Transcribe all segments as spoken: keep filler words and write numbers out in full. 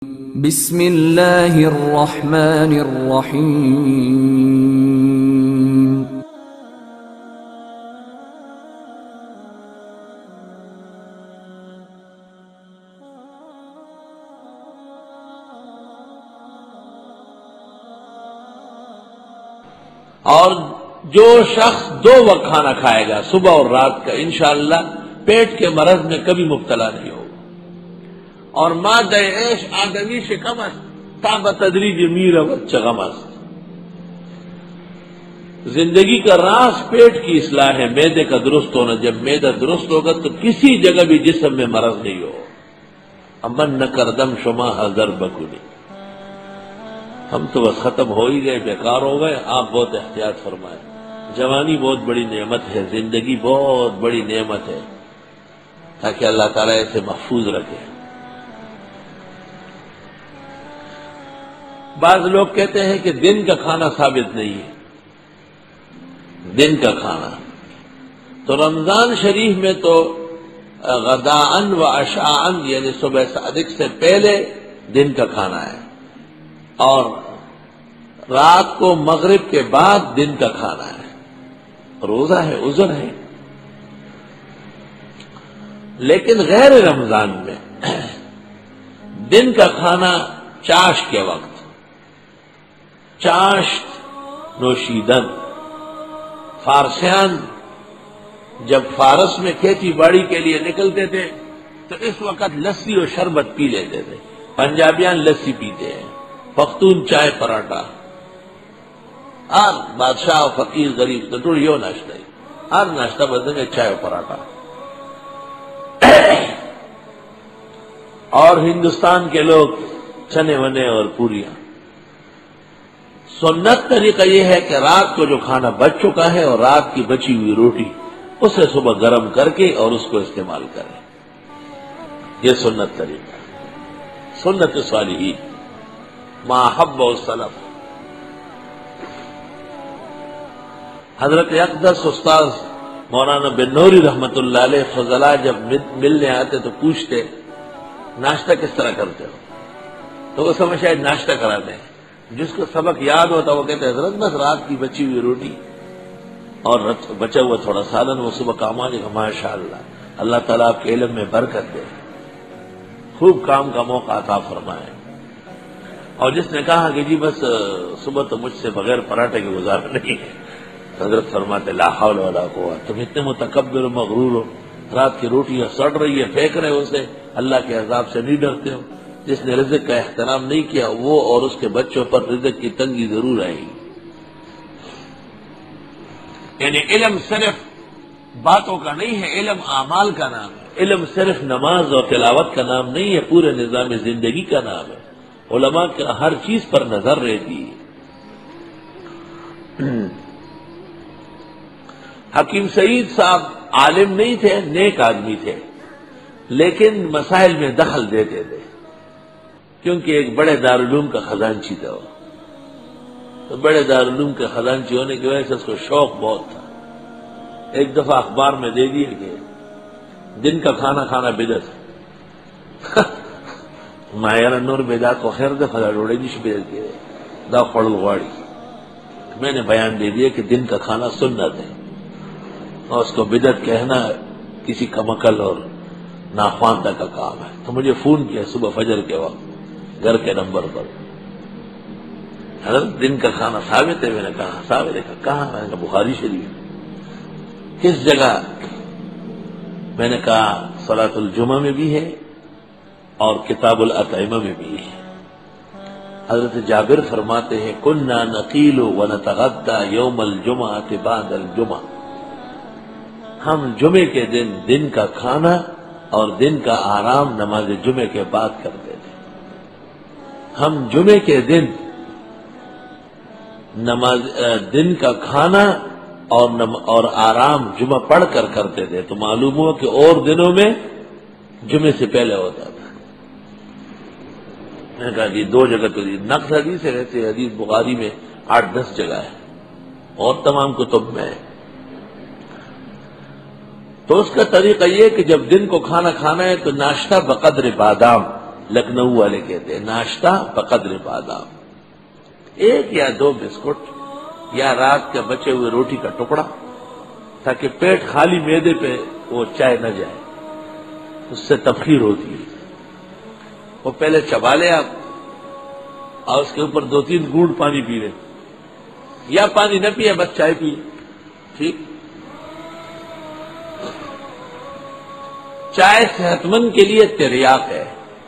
بسم اللہ الرحمن الرحیم اور جو شخص دو وقت کھانا کھائے گا صبح اور رات کا انشاءاللہ پیٹ کے مرض میں کبھی مبتلا نہیں ہوگا. اور مادہ عیش آدمی سے کم است تا بتدریج میرا چغم است. زندگی کا راز پیٹ کی اصلاح ہے، معدے کا درست ہونا. جب معدہ درست ہوگا تو کسی جگہ بھی جسم میں مرض نہیں ہو. امن نہ کردم شما حضر بکلی. ہم تو بس ختم ہو ہی گئے، بیکار ہو گئے. آپ بہت احتیاط فرمائیں. جوانی بہت بڑی نعمت ہے، زندگی بہت بڑی نعمت ہے، تاکہ اللہ تعالیٰ اسے محفوظ رکھے. بعض لوگ کہتے ہیں کہ دن کا کھانا ثابت نہیں ہے. دن کا کھانا تو رمضان شریف میں تو غداءً و عشاءً یعنی صبح صادق سے پہلے دن کا کھانا ہے، اور رات کو مغرب کے بعد دن کا کھانا ہے. روزہ ہے، عذر ہے. لیکن غیر رمضان میں دن کا کھانا چاش کے وقت، چاشت نوشیدن. فارسیان جب فارس میں کھیتی باڑی کے لیے نکلتے تھے تو اس وقت لسی اور شربت پی لیتے تھے. پنجابیان لسی پیتے ہیں، پختون چائے پراٹھا. ہر بادشاہ فقیر غریب تو ٹوڑ یہ ناشتہ ہے، ہر ناشتہ بدلے چائے پراٹھا. اور ہندوستان کے لوگ چنے ونے اور پوریاں. سنت طریقہ یہ ہے کہ رات کو جو کھانا بچ چکا ہے اور رات کی بچی ہوئی روٹی اسے صبح گرم کر کے اور اس کو استعمال کریں. یہ سنت طریقہ، سنت صالحین ما حب و سلف. حضرت اقدس استاذ مولانا بن نوری رحمت اللہ علیہ فضلاء جب ملنے آتے تو پوچھتے ناشتہ کس طرح کرتے ہو، تو وہ سمجھ شاید ناشتہ کراتے ہیں. جس کو سبق یاد ہوتا وہ کہتے ہیں حضرت بس رات کی بچی ہوئی روٹی اور بچا ہوا تھوڑا سالن وہ صبح کام آ جائے گا. ماشاء اللہ، اللہ تعالیٰ آپ کے علم میں برکت دے، خوب کام کا موقع عطا فرمائے. اور جس نے کہا کہ جی بس صبح تو مجھ سے بغیر پراٹھے کے گزارا نہیں ہے، حضرت فرماتے لا حول ولا قوت. تم اتنے متکبر و مغرور ہو، رات کی روٹیاں سڑ رہی ہے پھینک رہے ہو اسے، اللہ کے عذاب سے نہیں ڈرتے ہو. جس نے رزق کا احترام نہیں کیا وہ اور اس کے بچوں پر رزق کی تنگی ضرور آئے گی. یعنی علم صرف باتوں کا نہیں ہے، علم اعمال کا نام ہے. علم صرف نماز اور تلاوت کا نام نہیں ہے، پورے نظام زندگی کا نام ہے. علماء کا ہر چیز پر نظر رہتی ہے. حکیم سعید صاحب عالم نہیں تھے، نیک آدمی تھے، لیکن مسائل میں دخل دیتے تھے کیونکہ ایک بڑے دارالعلوم کا خزانچی تھا. وہ تو بڑے دارالعلوم کے خزانچی ہونے کی وجہ سے اس کو شوق بہت تھا. ایک دفعہ اخبار میں دے دیے کہ دن کا کھانا کھانا بدعت ہے. مایرا نور بیدات کو خیر دے فضا ڈوڑے جیش بدعت کے دا خڑل غواڑی. میں نے بیان دے دیا کہ دن کا کھانا سنت ہے، اور اس کو بدعت کہنا کسی کمکل اور ناخواندہ کا کام ہے. تو مجھے فون کیا صبح فجر کے وقت گھر کے نمبر پر، حضرت دن کا کھانا ثابت ہے. میں نے کہا ثابت ہے. کہاں؟ میں نے کہا بخاری شریف. کس جگہ؟ میں نے کہا صلاۃ الجمعہ میں بھی ہے اور کتاب الاطعمہ میں بھی ہے. حضرت جابر فرماتے ہیں کننا نقیل ونتغدى یوم الجمعہ بعد الجمعہ. ہم جمعے کے دن دن کا کھانا اور دن کا آرام نماز جمعے کے بعد کرتے تھے. ہم جمعے کے دن نماز دن کا کھانا اور اور آرام جمعہ پڑھ کر کرتے تھے. تو معلوم ہوا کہ اور دنوں میں جمعے سے پہلے ہوتا تھا. میں نے کہا جی دو جگہ تو نقص حدیث ہے، رہتے حدیث بخاری میں آٹھ دس جگہ ہے اور تمام کتب میں ہے. تو اس کا طریقہ یہ کہ جب دن کو کھانا کھانا ہے تو ناشتہ بقدر بادام لکھنؤ والے کہتے ہیں ناشتہ بقدر بادام، ایک یا دو بسکٹ یا رات کے بچے ہوئے روٹی کا ٹکڑا، تاکہ پیٹ خالی معدے پہ وہ چائے نہ جائے، اس سے تبخیر ہوتی ہے۔ وہ پہلے چبا لے آپ اور اس کے اوپر دو تین گھونٹ پانی پی لیں، یا پانی نہ پیے بس چائے پی، ٹھیک۔ چائے صحت مند کے لیے تریاق ہے،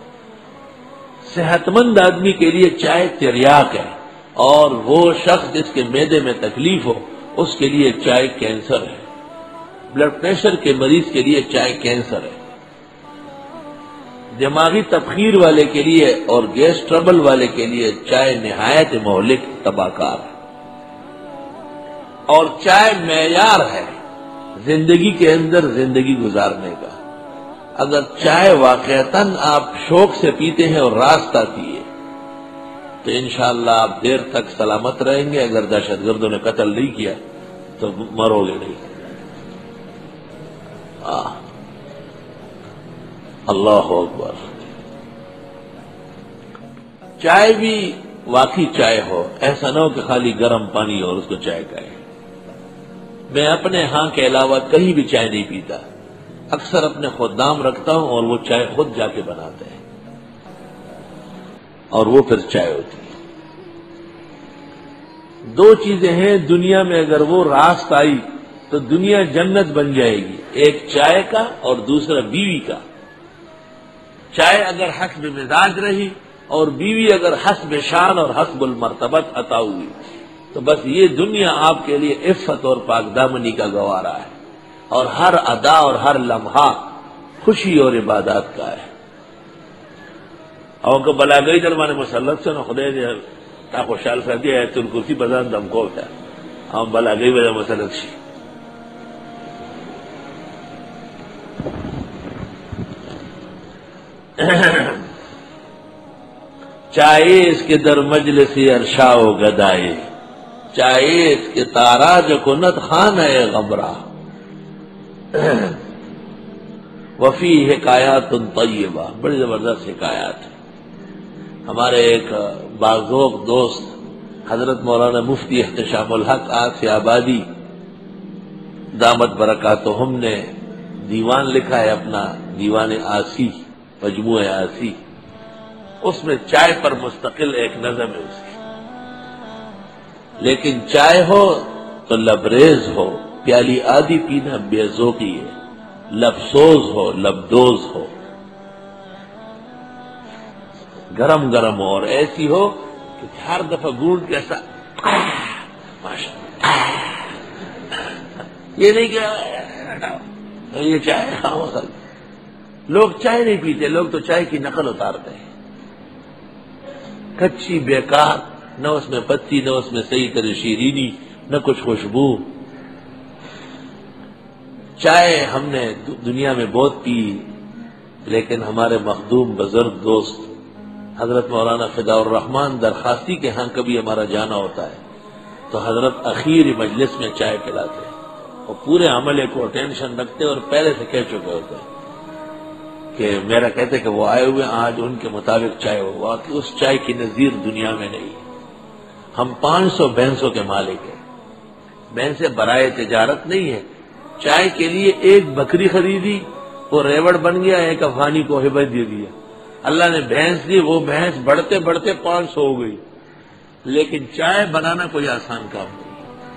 صحت مند آدمی کے لیے چائے تریاق ہے، اور وہ شخص جس کے معدے میں تکلیف ہو اس کے لیے چائے کینسر ہے، بلڈ پریشر کے مریض کے لیے چائے کینسر ہے، دماغی تبخیر والے کے لیے اور گیس ٹربل والے کے لیے چائے نہایت مہلک تباہ کار ہے، اور چائے معیار ہے زندگی کے اندر زندگی گزارنے کا۔ اگر چائے واقعتاً آپ شوق سے پیتے ہیں اور راستہ پیے تو انشاءاللہ آپ دیر تک سلامت رہیں گے، اگر دہشت گردوں نے قتل نہیں کیا تو مرو گے نہیں۔ آہ اللہ اکبر۔ چائے بھی واقعی چائے ہو، ایسا نہ ہو کہ خالی گرم پانی اور اس کو چائے کہے۔ میں اپنے ہاں کے علاوہ کہیں بھی چائے نہیں پیتا، اکثر اپنے خدام رکھتا ہوں اور وہ چائے خود جا کے بناتے ہیں، اور وہ پھر چائے ہوتی ہے۔ دو چیزیں ہیں دنیا میں، اگر وہ راست آئی تو دنیا جنت بن جائے گی، ایک چائے کا اور دوسرا بیوی کا۔ چائے اگر حسب مزاج رہی اور بیوی اگر حسب شان اور حسب المرتبت عطا ہوئی تو بس یہ دنیا آپ کے لیے عفت اور پاک دامنی کا گوارا ہے، اور ہر ادا اور ہر لمحہ خوشی اور عبادات کا ہے۔ اور کو بلا گئی درمان مسلط سے نہ خدا نے تا خوشحال فردی ہے تو کرسی بزان دم کو ہوتا ہے، ہم بلا گئی وجہ مسلط شی۔ چاہے اس کے در مجلس ارشا و گدائے، چاہے اس کے تاراج کنت خانہ غمرہ، وفی حکایات طیبہ، بڑی زبردست حکایات ہے۔ ہمارے ایک باذوق دوست حضرت مولانا مفتی احتشام الحق آصف آبادی دامت برکاتہم نے دیوان لکھا ہے اپنا، دیوان آسی، مجموعہ آسی، اس میں چائے پر مستقل ایک نظم ہے اس کی۔ لیکن چائے ہو تو لبریز ہو، پیالی آدھی پینا بے ذوقی ہے، لبسوز ہو لبدوز ہو، گرم گرم ہو اور ایسی ہو کہ ہر دفعہ گونٹ کیسا ماشاء یہ نہیں کہ یہ چائے کھاؤ۔ لوگ چائے نہیں پیتے، لوگ تو چائے کی نقل اتارتے ہیں، کچی بیکار، نہ اس میں پتی نہ اس میں صحیح طرح شیرینی نہ کچھ خوشبو۔ چائے ہم نے دنیا میں بہت پی، لیکن ہمارے مخدوم بزرگ دوست حضرت مولانا فدا الرحمان درخواستی کے ہاں کبھی ہمارا جانا ہوتا ہے تو حضرت اخیر مجلس میں چائے پلاتے ہیں، اور پورے عملے کو ٹینشن رکھتے اور پہلے سے کہہ چکے ہوتے ہیں کہ میرا کہتے کہ وہ آئے ہوئے آج ان کے مطابق چائے ہو، واقعی اس چائے کی نظیر دنیا میں نہیں۔ ہم پانچ سو بھینسوں کے مالک ہیں، بھینسیں برائے تجارت نہیں ہے، چائے کے لیے ایک بکری خریدی، وہ ریوڑ بن گیا، ایک افغانی کو ہبت دے دیا، اللہ نے بھینس دی، وہ بھینس بڑھتے بڑھتے پانچ سو ہو گئی۔ لیکن چائے بنانا کوئی آسان کام نہیں،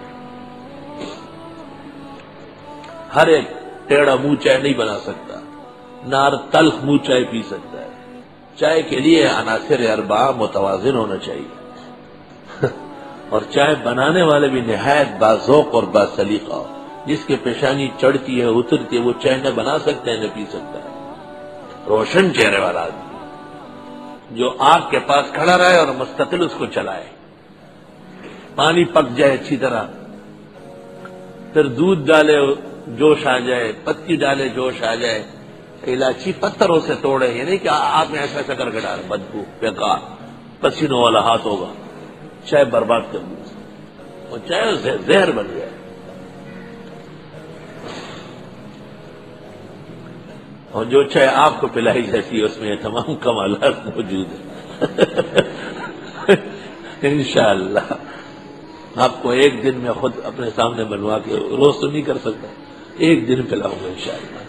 ہر ایک ٹیڑھا منہ چائے نہیں بنا سکتا، نار تلخ منہ چائے پی سکتا ہے۔ چائے کے لیے عناصر اربعہ متوازن ہونا چاہیے، اور چائے بنانے والے بھی نہایت باذوق اور باسلیقہ ہو، جس کے پیشانی چڑھتی ہے اترتی ہے وہ چائے نہ بنا سکتا ہے نہ پی سکتا ہے۔ روشن چہرے والا آدمی جو آگ کے پاس کھڑا رہے اور مستقل اس کو چلائے، پانی پک جائے اچھی طرح، پھر دودھ ڈالے جوش آ جائے، پتی ڈالے جوش آ جائے، الائچی پتھروں سے توڑے، یہ نہیں کہ آپ نے ایسا ایسا کر کے ڈال، بدبو بیکار پسینوں والا ہاتھ ہوگا، چائے برباد کر دی، اور چائے زہر بن گیا۔ اور جو چائے آپ کو پلائی جاتی ہے اس میں یہ تمام کمالات موجود ہیں انشاءاللہ آپ کو ایک دن میں خود اپنے سامنے بنوا کے، روز تو نہیں کر سکتا، ایک دن پلاؤں گا انشاءاللہ۔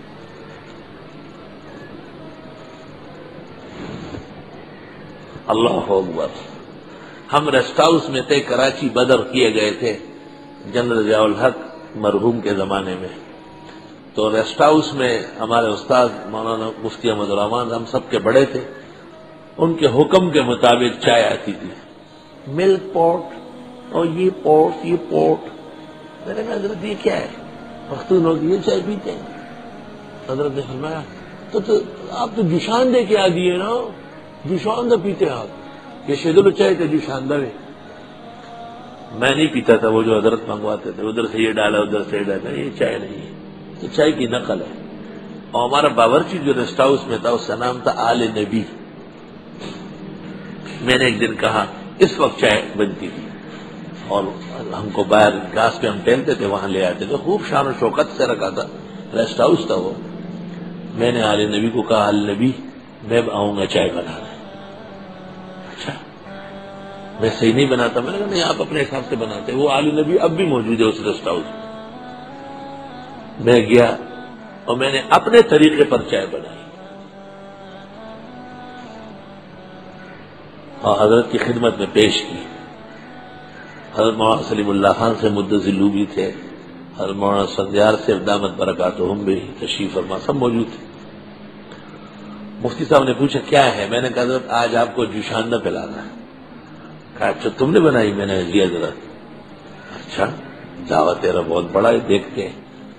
اللہ اکبر۔ ہم ریسٹ ہاؤس میں تھے، کراچی بدر کیے گئے تھے جنرل ضیاء الحق مرحوم کے زمانے میں، تو ریسٹ ہاؤس میں ہمارے استاد مولانا مفتی احمد الرحمان ہم سب کے بڑے تھے، ان کے حکم کے مطابق چائے آتی تھی، ملک پوٹ اور یہ پوٹ یہ پوٹ۔ میں نے کہا حضرت یہ کیا ہے؟ پختون لوگ یہ چائے پیتے ہیں؟ حضرت نے فرمایا تو, تو آپ تو جوشان دے کے آ دیے نا، جوشاندہ پیتے ہیں آپ، یہ شیدل چائے تھے جوشاندہ میں۔ میں نہیں پیتا تھا، وہ جو حضرت منگواتے تھے ادھر سے یہ ڈالا ادھر سے یہ ڈالا، یہ چائے نہیں ہے، یہ چائے کی نقل ہے۔ اور ہمارا باورچی جو ریسٹ ہاؤس میں تھا اس کا نام تھا آل نبی۔ میں نے ایک دن کہا اس وقت چائے بنتی تھی اور ہم کو باہر گھاس پہ ہم ٹہلتے تھے، وہاں لے آتے تھے، خوب شان و شوکت سے رکھا تھا، ریسٹ ہاؤس تھا وہ۔ میں نے آل نبی کو کہا آل نبی میں آؤں گا چائے بنانا۔ اچھا میں صحیح نہیں بناتا؟ میں نے کہا نہیں آپ اپنے حساب سے بناتے۔ وہ آل نبی اب بھی موجود ہے اس ریسٹ ہاؤس میں۔ میں گیا اور میں نے اپنے طریقے پر چائے بنائی اور حضرت کی خدمت میں پیش کی۔ حضرت مولانا سلیم اللہ خان سے مدظلو بھی تھے، حضرت مولانا سندیار سے دامت برکاتہم بھی تشریف فرما، سب موجود تھے۔ مفتی صاحب نے پوچھا کیا ہے؟ میں نے کہا حضرت آج آپ کو جوشاندہ پلانا ہے۔ کہا اچھا تم نے بنائی؟ میں نے جی حضرت۔ اچھا دعوت تیرا بہت بڑا ہے، دیکھتے ہیں۔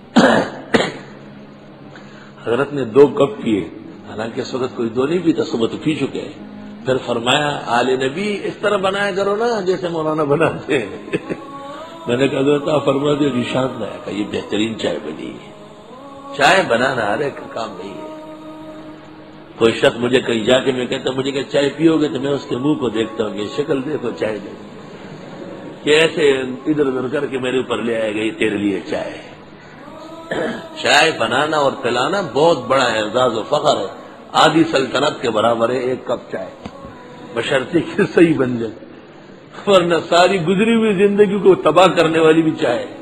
حضرت نے دو کپ پیے، حالانکہ اس وقت کوئی دو نہیں پیتا، صبح تو پی چکے ہیں۔ پھر فرمایا آل نبی اس طرح بنایا کرو نا جیسے مولانا بناتے ہیں۔ میں نے کہا حضرت آپ فرما دیا جوشاندہ ہے۔ کہا یہ بہترین چائے بنی ہے۔ چائے بنانا ہر ایک کا کام نہیں ہے۔ کوئی شخص مجھے کہیں جا کے میں کہتا مجھے کہ چائے پیو گے، تو میں اس کے منہ کو دیکھتا ہوں کہ شکل دیکھو چائے دے، کہ ایسے ادھر ادھر کر کے میرے اوپر لے آئے گا یہ تیرے لیے چائے۔ چائے بنانا اور پلانا بہت بڑا اعزاز و فخر ہے، آدھی سلطنت کے برابر ہے ایک کپ چائے، بشرطے کہ صحیح بن جائے، ورنہ ساری گزری ہوئی زندگی کو تباہ کرنے والی بھی چائے ہے۔